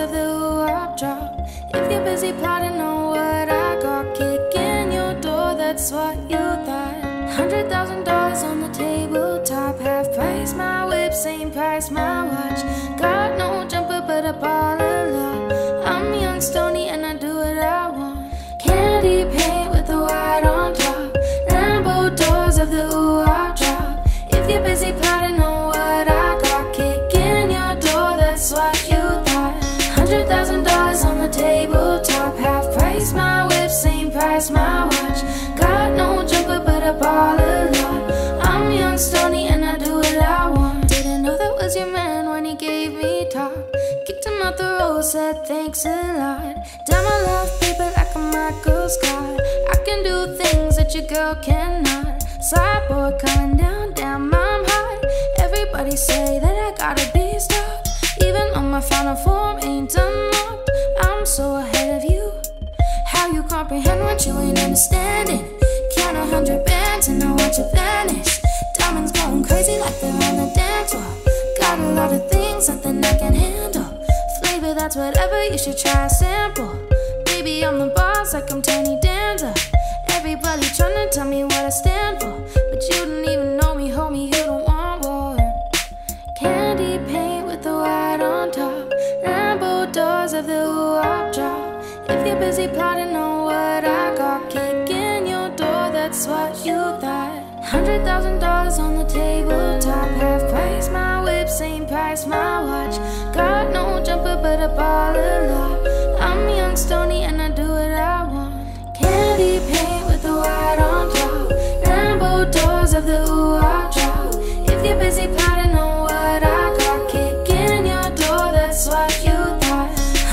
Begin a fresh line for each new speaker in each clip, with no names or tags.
of the wop drop. If you're busy plotting on what I got, kick in your door, that's what you thought. $100,000 on the tabletop, half price my whip, same price my watch. Got no jumper but a ball of love. I'm young, stony, and I do what I want. Candy paint with the white on top, Lambo doors of the wop drop. If you're busy plotting on what I got, kick in your door, that's what you thought. $100,000 on the tabletop, half price my whip, same price my watch. Got no jumper but a ball of love. I'm young, stony, and I do what I want. Didn't know that was your man when he gave me top. Kicked him out the road, said thanks a lot. Damn, I love paper like a Michael Scott. I can do things that your girl cannot. Sideboard coming down, damn, I'm hot. Everybody say that I gotta be stopped, even on my final form ain't unlocked. I'm so ahead of you. How you comprehend what you ain't understanding? Count 100 bands and I watch it vanish. Diamonds going crazy like they're on the dance floor. Got a lot of things, nothing I can handle. Flavor, that's whatever, you should try a sample. Baby, I'm the boss like I'm Tony Danza. Everybody tryna tell me what I stand for, but you don't even know me, homie, you don't want war. Candy paint with the white on top, Lambo doors of the wop drop. If you're busy plotting on what I got, kick in your door, that's what you thought. $100,000 on the tabletop, half price my whip, same price my watch. Got no jumper but a ball of love. I'm young, stony, and I do what I want. Candy paint with the white on top, Lambo doors of the wop drop. If you're busy plotting on what I got, kick in your door, that's what you thought.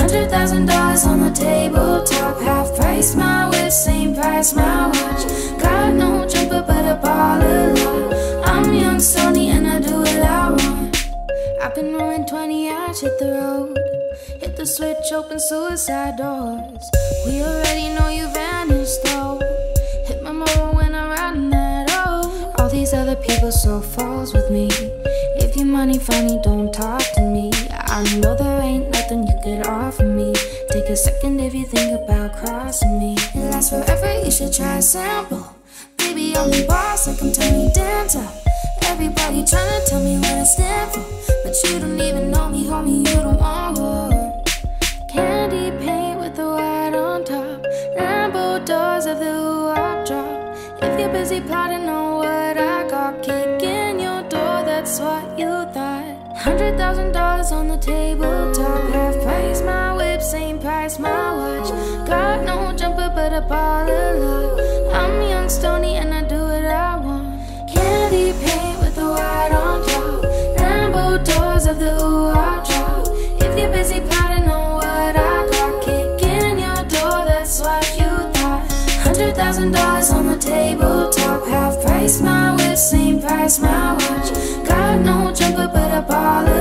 $100,000 on the tabletop, half price my whip, same price my watch. Got no jumper but a ball of love. I'm young, stony, and I do what I want. I've been rolling 20 yards, hit the road, hit the switch, open suicide doors. We already know you vanished though. Hit my motor when I'm riding that O. All these other people so false with me. If your money funny, don't talk to me. I know there ain't nothing you could offer me. Take a second if you think about crossing me. It lasts forever, you should try a sample. Baby, I'm the boss like I'm Tony Danza. Everybody tryna tell me what I stand for, but you don't even know me, homie, you don't want war. Candy paint with the white on top, Lambo doors of the wop drop. If you're busy plotting on what I got, kick in your door, that's what you thought. $100,000 on the tabletop, half price my whip, same price my watch. Got no jumper but a ball of love. I'm young, stony, and I do what I want. Candy paint with the white on top, Lambo doors of the wop drop. If you're busy plotting on what I got, kick in your door, that's what you thought. $100,000 on the tabletop, half price my whip, same price my watch. Got no jumper but a ball of